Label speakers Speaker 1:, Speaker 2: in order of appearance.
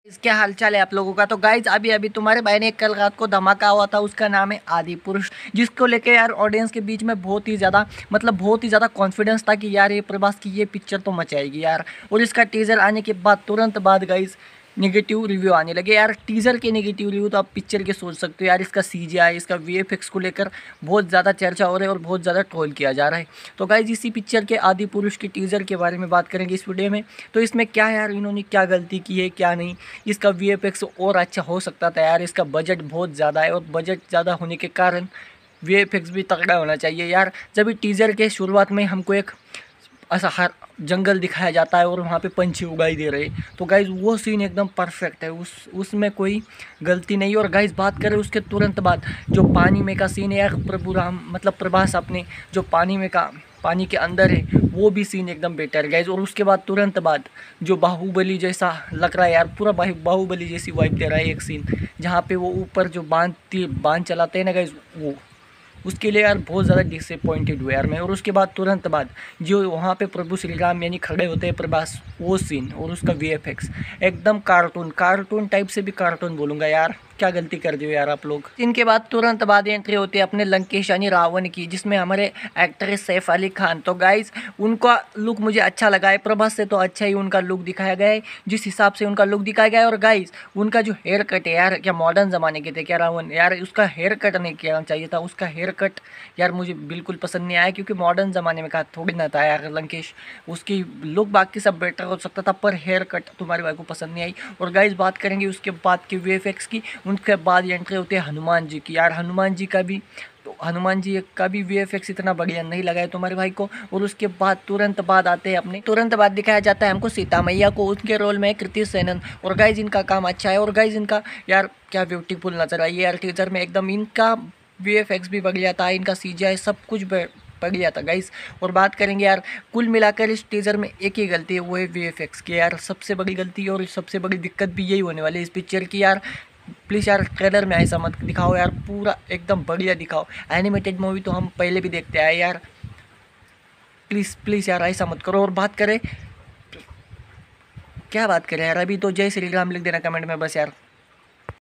Speaker 1: इसके हालचाल है आप लोगों का। तो गाइज अभी अभी तुम्हारे भाई ने कल रात को धमाका हुआ था, उसका नाम है आदि पुरुष, जिसको लेके यार ऑडियंस के बीच में बहुत ही ज़्यादा बहुत ही ज़्यादा कॉन्फिडेंस था कि यार ये प्रभास की ये पिक्चर तो मचाएगी यार। और इसका टीजर आने के बाद तुरंत बाद गाइज नेगेटिव रिव्यू आने लगे यार। टीजर के नेगेटिव रिव्यू तो आप पिक्चर के सोच सकते हो यार। इसका सीजीआई, इसका वीएफएक्स को लेकर बहुत ज़्यादा चर्चा हो रहा है और बहुत ज़्यादा ट्रोल किया जा रहा है। तो गाइज इसी पिक्चर के आदि पुरुष के टीजर के बारे में बात करेंगे इस वीडियो में। तो इसमें क्या यार इन्होंने क्या गलती की है क्या नहीं, इसका वीएफएक्स और अच्छा हो सकता था यार। इसका बजट बहुत ज़्यादा है और बजट ज़्यादा होने के कारण वीएफएक्स भी तगड़ा होना चाहिए यार। जब टीजर के शुरुआत में हमको एक ऐसा हर जंगल दिखाया जाता है और वहाँ पे पंछी उगाई दे रहे, तो गाइज़ वो सीन एकदम परफेक्ट है, उसमें कोई गलती नहीं। और गाइज़ बात करें उसके तुरंत बाद जो पानी में का सीन है यार, प्रभु राम प्रभास अपने जो पानी के अंदर है वो भी सीन एकदम बेटर है गाइज़। और उसके बाद तुरंत बाद जो बाहुबली जैसा लग रहा है यार, पूरा बाहुबली जैसी वाइब दे रहा है एक सीन, जहाँ पे वो ऊपर जो बांध चलाते हैं ना गाइज़, वो उसके लिए यार बहुत ज़्यादा डिसअपॉइंटेड हुआ यार मैं। और उसके बाद तुरंत बाद जो वहाँ पे प्रभु श्री राम यानी खड़े होते हैं प्रभास, वो सीन और उसका वीएफएक्स एकदम कार्टून टाइप से भी कार्टून बोलूँगा यार। क्या गलती कर दी हो यार आप लोग। इनके बाद तुरंत बाद एंट्री होती है अपने लंकेश यानी रावण की, जिसमें हमारे एक्टर सैफ अली खान। तो गाइज उनका लुक मुझे अच्छा लगा है, प्रभास से तो अच्छा ही उनका लुक दिखाया गया है जिस हिसाब से उनका लुक दिखाया गया है। और गाइज उनका जो हेयर कट है यार, क्या मॉडर्न ज़माने के थे क्या रावण यार, उसका हेयर कट नहीं किया चाहिए था। उसका हेयर कट यार मुझे बिल्कुल पसंद नहीं आया, क्योंकि मॉडर्न ज़माने में कहा थोड़ी ना था यार लंकेश। उसकी लुक बाकी सब बेटर हो सकता था, पर हेयर कट तुम्हारे भाई को पसंद नहीं आई। और गाइज बात करेंगे उसके बाद की वीएफएक्स की, उनके बाद एंट्री होती है हनुमान जी की यार। हनुमान जी का भी वीएफएक्स इतना बढ़िया नहीं लगा है तुम्हारे भाई को। और उसके बाद तुरंत बाद आते हैं अपने, तुरंत बाद दिखाया जाता है हमको सीता मैया को, उनके रोल में कृति सेनन। और गाइज इनका काम अच्छा है, और गाइज इनका यार क्या ब्यूटीफुल नजर आई यार टीजर में एकदम। इनका वीएफएक्स भी बढ़िया था, इनका सीजीआई सब कुछ बढ़िया था गाइस। और बात करेंगे यार कुल मिलाकर इस टीजर में एक ही गलती है, वो है वीएफएक्स की यार, सबसे बड़ी गलती है। और सबसे बड़ी दिक्कत भी यही होने वाली है इस पिक्चर की यार। प्लीज़ यार ट्रेलर में ऐसा मत दिखाओ यार, पूरा एकदम बढ़िया दिखाओ। एनिमेटेड मूवी तो हम पहले भी देखते आए यार, प्लीज़ यार ऐसा मत करो। और बात करें क्या बात करें यार, अभी तो जय श्री राम लिख देना कमेंट में बस यार।